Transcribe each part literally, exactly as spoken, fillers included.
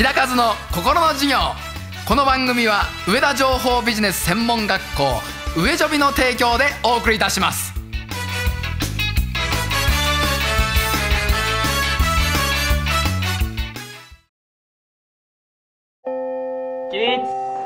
日高和の心の授業。この番組は上田情報ビジネス専門学校上ジョビの提供でお送りいたします。 起立。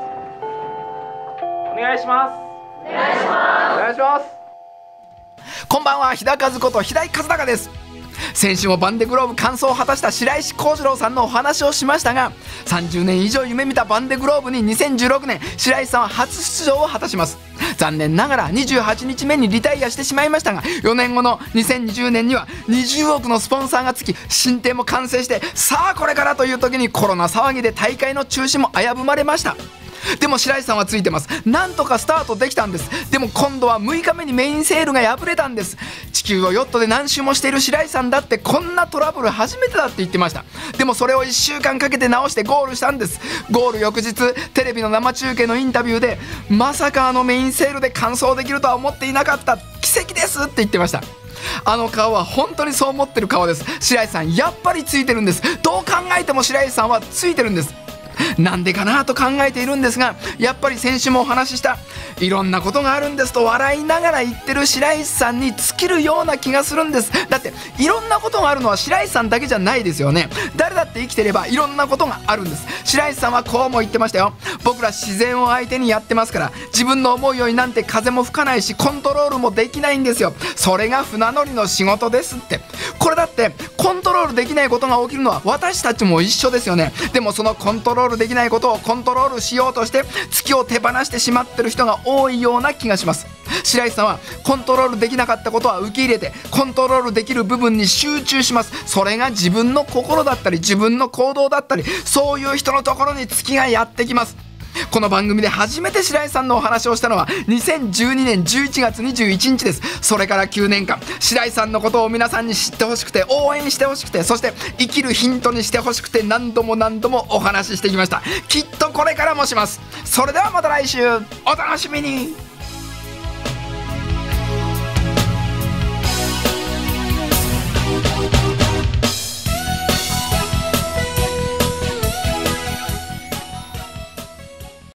お願いします。 お願いします。 お願いします。 こんばんは、日高和こと平井和孝です。先週もバンデグローブ完走を果たした白石浩二郎さんのお話をしましたが、さんじゅうねん以上夢見たバンデグローブににせんじゅうろくねん白石さんは初出場を果たします。残念ながらにじゅうはちにちめにリタイアしてしまいましたが、よねんごのにせんにじゅうねんにはにじゅうおくのスポンサーがつき、新店も完成して、さあこれからという時にコロナ騒ぎで大会の中止も危ぶまれました。でも白石さんはついてます。なんとかスタートできたんです。でも今度はむいかめにメインセールが破れたんです。地球をヨットで何周もしている白石さんだってこんなトラブル初めてだって言ってました。でもそれをいっしゅうかんかけて直してゴールしたんです。ゴール翌日テレビの生中継のインタビューで、まさかあのメインセールで完走できるとは思っていなかった、奇跡ですって言ってました。あの顔は本当にそう思ってる顔です。白石さんやっぱりついてるんです。どう考えても白石さんはついてるんです。なんでかなと考えているんですが、やっぱり先週もお話ししたいろんなことがあるんですと笑いながら言ってる白石さんに尽きるような気がするんです。だっていろんなことがあるのは白石さんだけじゃないですよね。誰だって生きてればいろんなことがあるんです。白石さんはこうも言ってましたよ。僕ら自然を相手にやってますから、自分の思うようになんて風も吹かないし、コントロールもできないんですよ。それが船乗りの仕事ですって。これだってコントロールできないことが起きるのは私たちも一緒ですよね。でもそのコントロールできないことをコントロールしようとして月を手放してしまってる人が多いような気がします。白石さんはコントロールできなかったことは受け入れて、コントロールできる部分に集中します。それが自分の心だったり自分の行動だったり、そういう人のところに月がやってきます。この番組で初めて白石さんのお話をしたのはにせんじゅうにねんじゅういちがつにじゅういちにちです。それからきゅうねんかん白石さんのことを皆さんに知ってほしくて、応援してほしくて、そして生きるヒントにしてほしくて、何度も何度もお話ししてきました。きっとこれからもします。それではまた来週お楽しみに。